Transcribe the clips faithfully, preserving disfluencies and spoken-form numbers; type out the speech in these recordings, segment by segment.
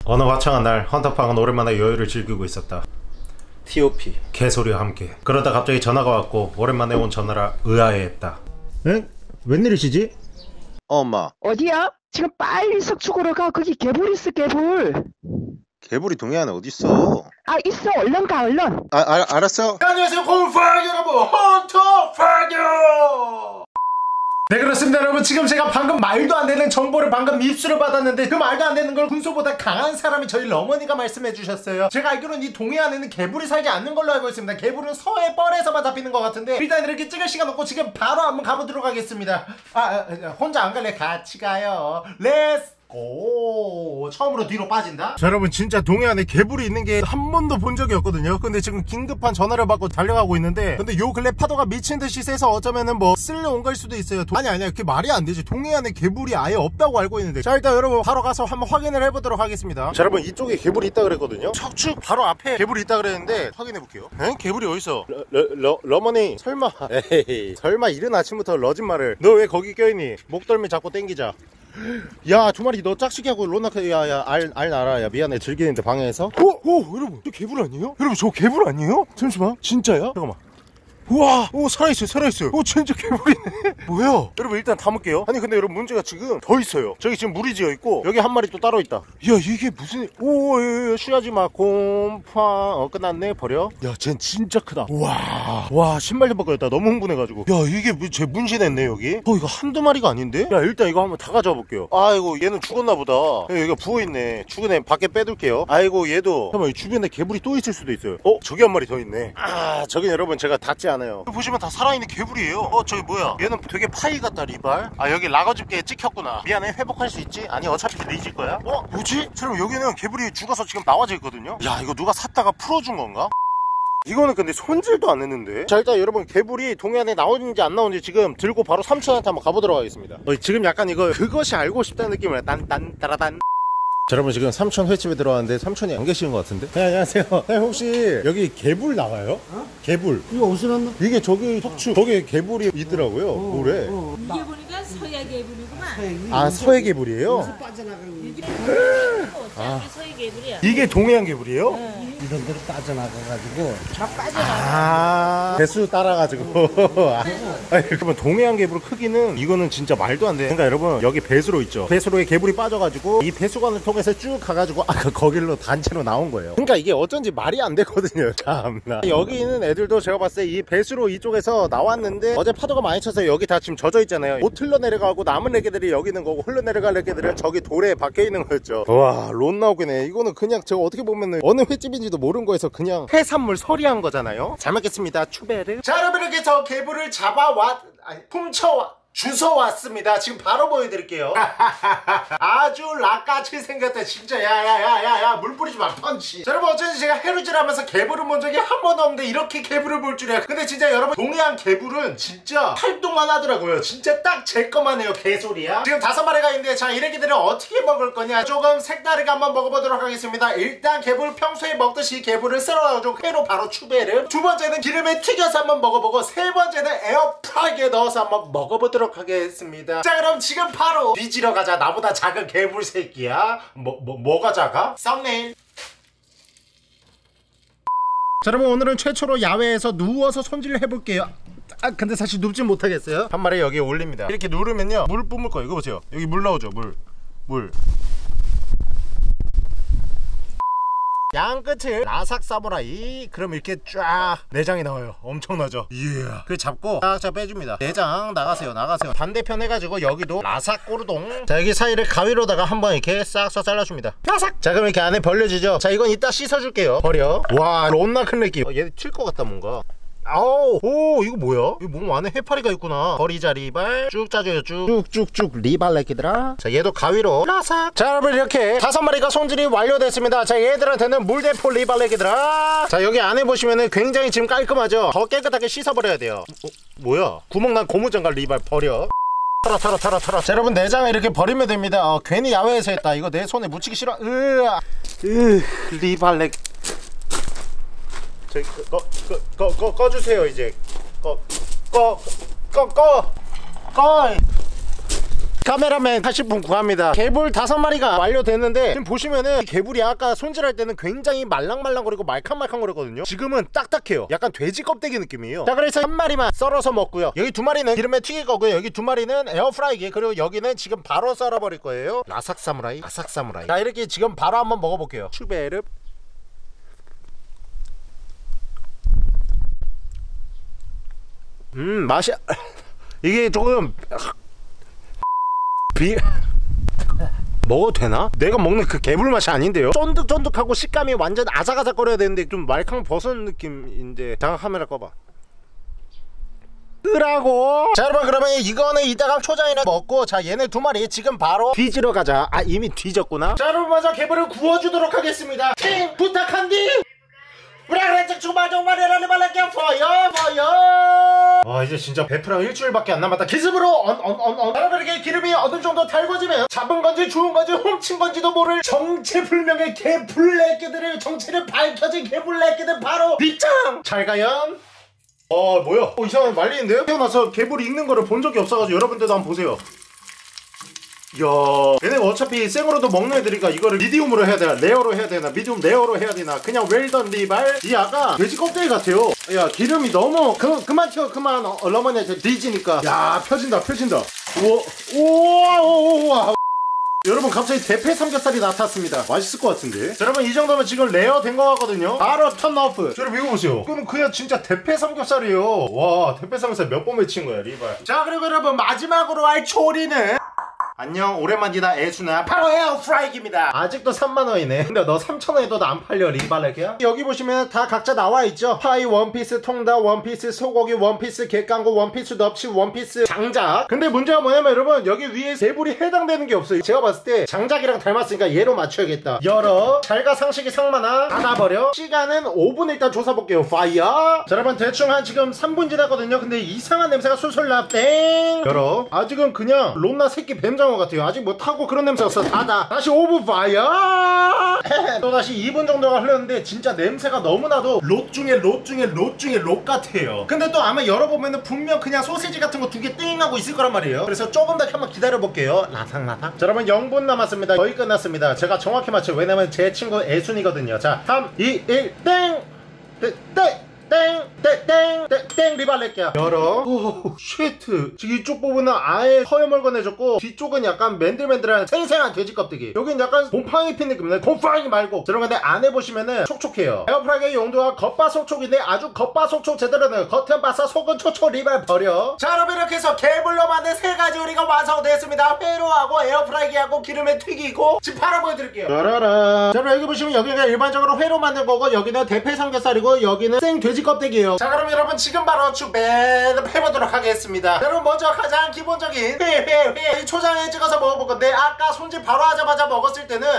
어느 화창한 날 헌터팡은 오랜만에 여유를 즐기고 있었다. 티오피 개소리와 함께. 그러다 갑자기 전화가 왔고 오랜만에 온 전화라 의아해했다. 응? 웬일이시지? 어, 엄마. 어디야? 지금 빨리 석축으로 가. 거기 개불 있어, 개불. 개불이 동해안에 어딨어? 아, 있어. 얼른 가, 얼른. 아, 아 알았어. 안녕하세요 곰팡 여러분, 헌터팡이요. 네, 그렇습니다 여러분. 지금 제가 방금 말도 안 되는 정보를 방금 입수를 받았는데, 그 말도 안 되는 걸 군소보다 강한 사람이 저희 어머니가 말씀해 주셨어요. 제가 알기로는 이 동해안에는 개불이 살지 않는 걸로 알고 있습니다. 개불은 서해 뻘에서만 잡히는 것 같은데, 일단 이렇게 찍을 시간 없고 지금 바로 한번 가보도록 하겠습니다. 아, 아 혼자 안 갈래? 같이 가요. 렛츠 오, 처음으로 뒤로 빠진다? 자, 여러분 진짜 동해안에 개불이 있는 게 한 번도 본 적이 없거든요. 근데 지금 긴급한 전화를 받고 달려가고 있는데, 근데 요 근래 파도가 미친듯이 세서 어쩌면은 뭐 쓸려 온 걸 수도 있어요. 도... 아니 아니야, 그게 말이 안 되지. 동해안에 개불이 아예 없다고 알고 있는데. 자, 일단 여러분 바로 가서 한번 확인을 해보도록 하겠습니다. 자, 여러분 이쪽에 개불이 있다 그랬거든요. 석축 바로 앞에 개불이 있다 그랬는데 확인해볼게요. 에? 개불이 어딨어? 러, 러, 러, 러머니 설마 에이 설마 이른 아침부터 러짓말을. 너 왜 거기 껴있니? 목덜미 잡고 땡기자. 야, 두 마리 너 짝짓기 하고 론나크. 야야 알 알 나라. 야 미안해, 즐기는데 방해해서. 오! 오! 여러분 저 개불 아니에요? 여러분 저 개불 아니에요? 잠시만, 진짜야? 잠깐만. 우와! 오, 살아있어요, 살아있어요. 오, 진짜 개불이네. 뭐야? 여러분 일단 담을게요. 아니 근데 여러분 문제가 지금 더 있어요. 저기 지금 물이 지어있고 여기 한 마리 또 따로 있다. 야, 이게 무슨. 오, 쉬하지마 곰팡. 어, 끝났네. 버려. 야, 쟨 진짜 크다. 와, 와, 신발 좀 바꿔야겠다. 너무 흥분해가지고. 야, 이게 제 문신했네 여기. 어, 이거 한두 마리가 아닌데? 야, 일단 이거 한번 다 가져와 볼게요. 아이고, 얘는 죽었나보다. 여기가 부어있네. 죽은 애 밖에 빼둘게요. 아이고, 얘도. 잠깐만, 이 주변에 개불이 또 있을 수도 있어요. 어? 저기 한 마리 더 있네. 아, 저긴 여러분 제가 닫지 않아요. 보시면 다 살아있는 개불이에요. 어, 저기 뭐야, 얘는 되게 파이 같다. 리발. 아, 여기 라거집게에 찍혔구나. 미안해, 회복할 수 있지? 아니, 어차피 리질 거야. 어? 뭐지? 그럼 여기는 개불이 죽어서 지금 나와져 있거든요. 야, 이거 누가 샀다가 풀어준 건가? 이거는 근데 손질도 안 했는데. 자, 일단 여러분 개불이 동해안에 나오는지 안 나오는지 지금 들고 바로 삼촌한테 한번 가보도록 하겠습니다. 어, 지금 약간 이거 그것이 알고 싶다는 느낌이야. 딴딴 따라단. 자, 여러분 지금 삼촌 횟집에 들어왔는데 삼촌이 안 계시는 것 같은데? 네, 안녕하세요. 네, 혹시 여기 개불 나와요? 어? 개불. 이거 어디서 났나? 이게 저기 석축. 거기에 개불이 있더라고요. 어, 모래. 어. 이게 보니까 서해 개불이구만. 아, 서해 개불이에요? 여기서 빠져나가는 이게 아. 서해 개불이야. 이게 동해안 개불이에요? 응. 이런 데로 빠져나가가지고 막 빠져나가. 아, 배수 따라가지고. 아니, 그러면 동해안 개불 크기는 이거는 진짜 말도 안 돼. 그러니까 여러분 여기 배수로 있죠. 배수로에 개불이 빠져가지고 이 배수관을 통해서 쭉 가가지고 아까 거길로 단체로 나온 거예요. 그러니까 이게 어쩐지 말이 안 되거든요. 참나. 여기 있는 애들도 제가 봤을 때 이 배수로 이쪽에서 나왔는데 어제 파도가 많이 쳐서 여기 다 지금 젖어 있잖아요. 못 흘러내려가고 남은 애기들이 여기 있는 거고 흘러내려갈 애기들은 저기 돌에 박혀 있는 거였죠. 와, 론 나오겠네. 이거는 그냥 제가 어떻게 보면은 어느 횟집인지도 모르는 거에서 그냥 해산물 서리한 거잖아요. 잘 먹겠습니다. 추베르. 자, 여러분 이렇게 저 개불을 잡아왔 아니 훔쳐와 주워왔습니다. 지금 바로 보여드릴게요. 아주 락같이 생겼다 진짜. 야야야야야, 물 뿌리지 마, 펀치. 자, 여러분 어쩐지 제가 해루질 하면서 개불을 본 적이 한 번도 없는데 이렇게 개불을 볼 줄이야. 근데 진짜 여러분 동해안 개불은 진짜 활동만 하더라고요. 진짜 딱 제 것만 해요. 개소리야. 지금 다섯 마리가 있는데, 자, 이래기들은 어떻게 먹을 거냐, 조금 색다르게 한번 먹어보도록 하겠습니다. 일단 개불 평소에 먹듯이 개불을 썰어가지고 회로 바로 추베르. 두 번째는 기름에 튀겨서 한번 먹어보고, 세 번째는 에어프라이기에 넣어서 한번 먹어보도록 하겠습니다. 자, 그럼 지금 바로 뒤지러 가자. 나보다 작은 개불 새끼야. 뭐, 뭐, 뭐가 작아? 썸네일. 자, 여러분 오늘은 최초로 야외에서 누워서 손질을 해볼게요. 아, 근데 사실 눕진 못하겠어요. 한 마리 여기에 올립니다. 이렇게 누르면요 물 뿜을 거예요. 이거 보세요. 여기 물 나오죠. 물. 물. 양 끝을 라삭 사무라이. 그럼 이렇게 쫙 내장이 나와요. 엄청나죠? 이야. 그 잡고 쫙쫙 빼줍니다. 내장 나가세요, 나가세요. 반대편 해가지고 여기도 라삭 꼬르동. 자, 여기 사이를 가위로다가 한번 이렇게 싹싹 잘라줍니다. 라삭. 자, 그럼 이렇게 안에 벌려지죠? 자, 이건 이따 씻어줄게요. 버려. 와, 론나 큰 느낌. 어, 얘 튈 것 같다 뭔가. 아우, 오, 이거 뭐야? 이거 몸 안에 해파리가 있구나. 거리자 리발 쭉 짜줘요. 쭉 쭉쭉쭉 리발 내기들아. 자, 얘도 가위로 라삭. 자, 여러분 이렇게 다섯 마리가 손질이 완료됐습니다. 자, 얘들한테는 물대포 리발 내기들아. 자, 여기 안에 보시면은 굉장히 지금 깔끔하죠? 더 깨끗하게 씻어버려야 돼요. 어, 뭐야? 구멍난 고무장갑 리발 버려. 털어 털어 털어 털어. 자, 여러분 내장을 이렇게 버리면 됩니다. 어, 괜히 야외에서 했다. 이거 내 손에 묻히기 싫어. 으아. 으, 리발 내. 꺼, 꺼, 꺼, 꺼, 꺼주세요 이제. 꺼, 꺼, 꺼, 꺼, 꺼. 카메라맨 팔십 분 구합니다. 개불 다섯 마리가 완료됐는데 지금 보시면은 이 개불이 아까 손질할 때는 굉장히 말랑말랑거리고 말캉말캉거리거든요. 지금은 딱딱해요. 약간 돼지 껍데기 느낌이에요. 자, 그래서 한 마리만 썰어서 먹고요. 여기 두 마리는 기름에 튀길 거고요. 여기 두 마리는 에어프라이기, 그리고 여기는 지금 바로 썰어버릴 거예요. 라삭 사무라이, 라삭 사무라이. 자, 이렇게 지금 바로 한번 먹어볼게요. 추베르. 음, 맛이 이게 조금 비 먹어도 되나? 내가 먹는 그 개불 맛이 아닌데요? 쫀득쫀득하고 식감이 완전 아삭아삭거려야 되는데 좀 말캉 벗은 느낌인데. 잠깐 카메라 꺼봐. 으라고. 자, 여러분, 그러면 이거는 이따가 초장이랑 먹고, 자, 얘네 두 마리 지금 바로 뒤지러 가자. 아, 이미 뒤졌구나. 자, 여러분, 먼저 개불을 구워주도록 하겠습니다. 팅 부탁한디. 브라그레츠 주말 정말이라니 말할게. 포여 포여. 와, 이제 진짜 배프랑 일주일밖에 안 남았다. 기습으로 언언언언. 여러분에게 기름이 어느 정도 달궈지면 잡은 건지 주운 건지 훔친 건지도 모를 정체불명의 개불레끼들을 정체를 밝혀진 개불레끼들 바로 입장. 잘 가연. 어, 뭐야? 어, 이상하게 말리는데요? 태어나서 개불 익는 거를 본 적이 없어가지고 여러분들도 한번 보세요. 이야, 얘네가 어차피 생으로도 먹는 애들이니까 이거를 미디움으로 해야 되나 레어로 해야 되나 미디움 레어로 해야 되나 그냥 웰던 리발. 이 약간 돼지 껍데기 같아요. 야, 기름이 너무 그, 그만 튀어 그만. 어, 러머니한테 뒤지니까. 야, 펴진다 펴진다. 우와 우와 우와. 여러분, 갑자기 대패 삼겹살이 나탔습니다. 맛있을 것 같은데. 자, 여러분, 이 정도면 지금 레어 된 것 같거든요. 바로 턴오프. 여러분, 이거 보세요. 이거는 그냥 진짜 대패 삼겹살이에요. 와, 대패 삼겹살 몇 번 외친 거야, 리발. 자, 그리고 여러분, 마지막으로 할 조리는 안녕, 오랜만이다. 애수나 바로 에어프라이기입니다. 아직도 삼만 원이네. 근데 너 삼천 원에도 안 팔려, 리발레기야? 여기 보시면 다 각자 나와있죠. 파이 원피스, 통닭 원피스, 소고기 원피스, 갯강구 원피스, 넙치 원피스, 장작. 근데 문제가 뭐냐면 여러분, 여기 위에 개불이 해당되는 게 없어요. 제가 봤을 때 장작이랑 닮았으니까 얘로 맞춰야겠다. 열어. 잘가 상식이 상만아. 닫아버려. 시간은 오 분 일단 조사볼게요. 파이어. 자, 여러분, 대충 한 지금 삼 분 지났거든요. 근데 이상한 냄새가 술술 나. 땡. 열어. 아직은 그냥 론나 새끼 뱀장 같아요. 아직 뭐 타고 그런 냄새 없어. 닫아. 다시 오 분 파이어. 또다시 이 분 정도가 흘렀는데 진짜 냄새가 너무나도 롯 중에 롯 중에 롯 중에 롯 같아요. 근데 또 아마 열어보면은 분명 그냥 소시지 같은 거 두 개 띵 하고 있을 거란 말이에요. 그래서 조금 더 한번 기다려볼게요. 라상라상. 자, 여러분, 영 분 남았습니다. 거의 끝났습니다. 제가 정확히 맞춰요. 왜냐면 제 친구 애순이거든요. 자, 삼, 이, 일, 땡! 땡! 땡! 땡! 땡! 땡! 땡! 땡! 리발렛게요. 열어. 오, 쉐트. 지금 이쪽 부분은 아예 허여멀건 해줬고 뒤쪽은 약간 맨들맨들한 생생한 돼지 껍데기. 여긴 약간 곰팡이 핀 느낌인데 곰팡이 말고. 여러분, 근데 안에 보시면은 촉촉해요. 에어프라이기의 용도가 겉바속촉인데 아주 겉바속촉 제대로는 겉은 바사 속은 초초 리발 버려. 자, 여러분, 이렇게 해서 개불로 만든 세 가지 요리가 완성되었습니다. 회로하고 에어프라이기하고 기름에 튀기고 지금 바로 보여드릴게요. 짜라라. 자, 여러분, 여기 보시면 여기가 일반적으로 회로 만든 거고 여기는 대패 삼겹살이고 여기는 생 돼지 껍데기예요. 자, 그럼 여러분, 지금 바로 추배를 해보도록 하겠습니다. 여러분, 먼저 가장 기본적인 회회회 초장에 찍어서 먹어볼 건데 아까 손질 바로 하자마자 먹었을 때는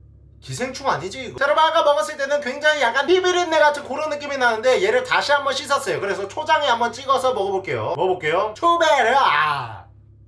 기생충 아니지 이거? 자, 여러분, 아까 먹었을 때는 굉장히 약간 비비린내 같은 그런 느낌이 나는데 얘를 다시 한번 씻었어요. 그래서 초장에 한번 찍어서 먹어볼게요. 먹어볼게요. 추배를. 아,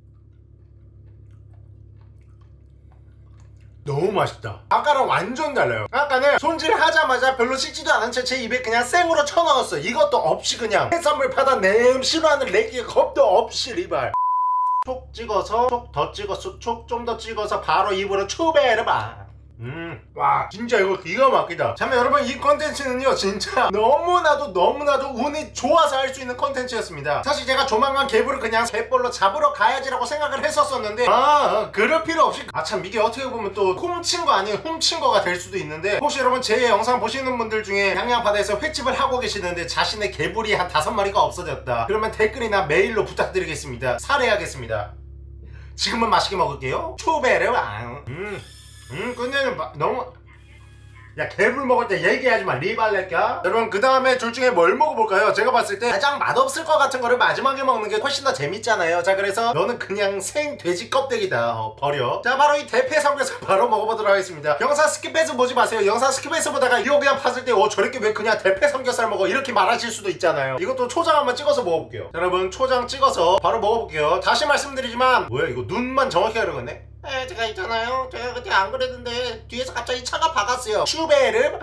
너무 맛있다. 아까랑 완전 달라요. 아까는 손질하자마자 별로 씻지도 않은 채 제 입에 그냥 생으로 쳐넣었어. 이것도 없이 그냥 해산물 파다 냄 싫어하는 레기 겁도 없이 리발. 촉 찍어서 촉 더 찍어서 촉 좀 더 찍어서 바로 입으로 추베르 봐. 음, 와, 진짜 이거 기가 막히다. 참, 여러분, 이 컨텐츠는요 진짜 너무나도 너무나도 운이 좋아서 할 수 있는 컨텐츠였습니다. 사실 제가 조만간 개불을 그냥 갯벌로 잡으러 가야지라고 생각을 했었었는데 아, 그럴 필요 없이. 아, 참, 이게 어떻게 보면 또 훔친 거 아닌 훔친 거가 될 수도 있는데 혹시 여러분 제 영상 보시는 분들 중에 양양바다에서 횟집을 하고 계시는데 자신의 개불이 한 다섯 마리가 없어졌다, 그러면 댓글이나 메일로 부탁드리겠습니다. 살해하겠습니다. 지금은 맛있게 먹을게요. 초베르. 음 음, 끝내는 마, 너무. 야, 개불 먹을 때 얘기하지 마, 리발렛까? 여러분, 그 다음에 둘 중에 뭘 먹어볼까요? 제가 봤을 때 가장 맛없을 것 같은 거를 마지막에 먹는 게 훨씬 더 재밌잖아요. 자, 그래서 너는 그냥 생 돼지 껍데기다. 어, 버려. 자, 바로 이 대패 삼겹살 바로 먹어보도록 하겠습니다. 영상 스킵해서 보지 마세요. 영상 스킵해서 보다가 이거 그냥 봤을 때 어, 저렇게 왜 그냥 대패 삼겹살 먹어? 이렇게 말하실 수도 있잖아요. 이것도 초장 한번 찍어서 먹어볼게요. 자, 여러분, 초장 찍어서 바로 먹어볼게요. 다시 말씀드리지만 뭐야, 이거 눈만 정확히 하려겠네? 에, 제가 있잖아요. 제가 그때 안 그랬는데 뒤에서 갑자기 차가 박았어요. 슈베르.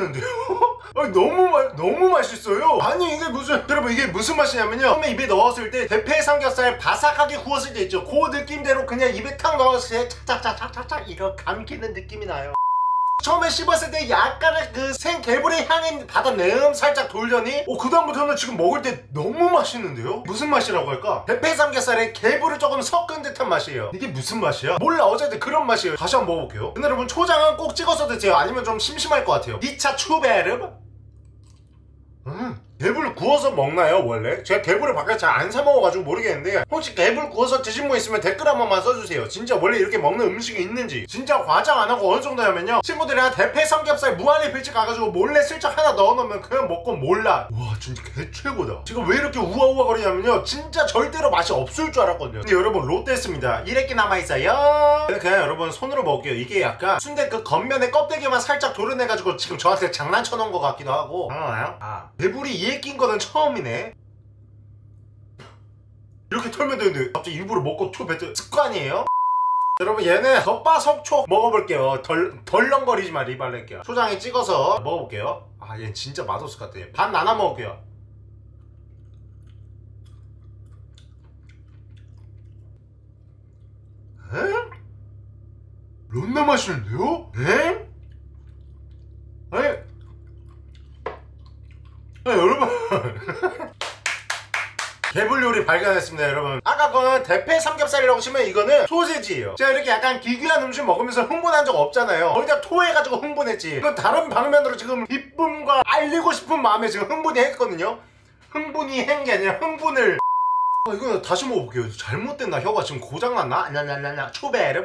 맛있는데요? 아니, 너무 맛 너무 맛있어요. 아니 이게 무슨 여러분 이게 무슨 맛이냐면요, 처음에 입에 넣었을 때 대패 삼겹살 바삭하게 구웠을 때 있죠, 그 느낌대로 그냥 입에 탁 넣었을 때 착착착착착 이거 감기는 느낌이 나요. 처음에 씹었을 때 약간의 그 생개불의 향이 받아내음 살짝 돌더니 어, 그 다음부터는 지금 먹을 때 너무 맛있는데요? 무슨 맛이라고 할까? 대패 삼겹살에 개불을 조금 섞은 듯한 맛이에요. 이게 무슨 맛이야? 몰라, 어쨌든 그런 맛이에요. 다시 한번 먹어볼게요. 근데 여러분 초장은 꼭 찍어서 드세요. 아니면 좀 심심할 것 같아요. 이 차 추베르? 음, 개불 구워서 먹나요 원래? 제가 개불을 밖에 잘 안 사 먹어가지고 모르겠는데, 혹시 개불 구워서 드신 분 있으면 댓글 한 번만 써주세요. 진짜 원래 이렇게 먹는 음식이 있는지. 진짜 과장 안 하고 어느 정도냐면요, 친구들이랑 대패 삼겹살 무한리 필집 가가지고 몰래 슬쩍 하나 넣어놓으면 그냥 먹고 몰라. 와 진짜 개최고다. 지금 왜 이렇게 우아우아 거리냐면요, 진짜 절대로 맛이 없을 줄 알았거든요. 근데 여러분 롯데했습니다. 일 획기 남아있어요. 그냥 여러분 손으로 먹을게요. 이게 약간 순대 그 겉면에 껍데기만 살짝 도려내가지고 지금 저한테 장난쳐놓은 것 같기도 하고. 아, 아. 개불이 이에 낀 거는 처음이네. 이렇게 털면 되는데 갑자기 일부러 먹고 초 뱉은 습관이에요? 여러분 얘는 겉바속촉 먹어볼게요. 덜, 덜렁거리지만 리발렛게요. 초장에 찍어서 먹어볼게요. 아 얘는 진짜 맛없을 것 같아. 반 나눠 먹을게요. 에? 론나 맛있는데요? 에? 아니 아, 여러분 개불 요리 발견했습니다. 여러분 아까 그거는 대패 삼겹살이라고 치면 이거는 소세지예요. 제가 이렇게 약간 기괴한 음식 먹으면서 흥분한 적 없잖아요. 거의 다 토해가지고 흥분했지. 이건 다른 방면으로 지금 이쁨과 알리고 싶은 마음에 지금 흥분이 했거든요. 흥분이 한 게 아니라 흥분을. 아, 이거 다시 먹어볼게요. 잘못됐나? 혀가 지금 고장났나? 아냐냐냐냐 초베르.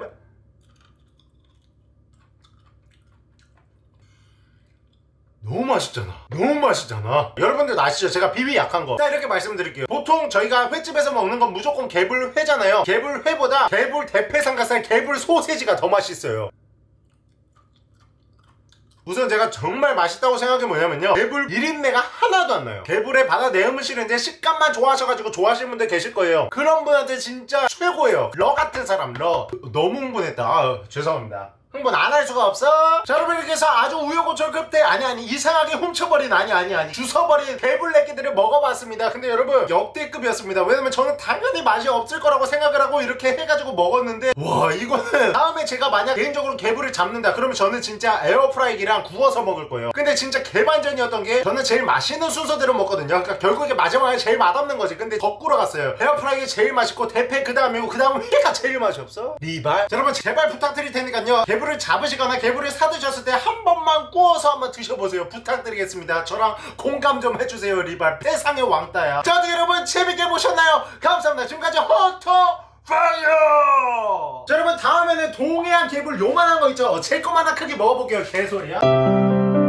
너무 맛있잖아. 너무 맛있잖아. 여러분들 아시죠? 제가 비위 약한 거. 자 이렇게 말씀드릴게요. 보통 저희가 횟집에서 먹는 건 무조건 개불회잖아요. 개불회보다 개불 대패 삼겹살 개불 소세지가 더 맛있어요. 우선 제가 정말 맛있다고 생각해 뭐냐면요, 개불 비린내가 하나도 안 나요. 개불에 받아내음은 싫은데 식감만 좋아하셔가지고 좋아하시는 분들 계실 거예요. 그런 분한테 진짜 최고예요. 러 같은 사람. 러. 너무 흥분했다. 아, 죄송합니다. 흥분 안 할 수가 없어. 자 여러분 이렇게 해서 아주 우여곡절 끝에 아니 아니 이상하게 훔쳐버린 아니 아니 아니 주워버린 개불레기들을 먹어봤습니다. 근데 여러분 역대급이었습니다. 왜냐면 저는 당연히 맛이 없을 거라고 생각을 하고 이렇게 해가지고 먹었는데, 와 이거는 다음에 제가 만약 개인적으로 개불을 잡는다 그러면 저는 진짜 에어프라이기랑 구워서 먹을 거예요. 근데 진짜 개반전이었던 게, 저는 제일 맛있는 순서대로 먹거든요. 그러니까 결국에 마지막에 제일 맛없는 거지. 근데 거꾸로 갔어요. 에어프라이기 제일 맛있고 대패 그 다음이고 그 다음은 회가 제일 맛이 없어. 리발. 자, 여러분 제발 부탁드릴 테니까요, 개불 개불을 잡으시거나 개불을 사드셨을 때 한 번만 구워서 한번 드셔보세요. 부탁드리겠습니다. 저랑 공감 좀 해주세요. 리발 세상의 왕따야. 자 어떻게 여러분 재밌게 보셨나요? 감사합니다. 지금까지 허터 파이어. 자 여러분 다음에는 동해안 개불 요만한 거 있죠? 제거만한 크기 먹어볼게요. 개소리야.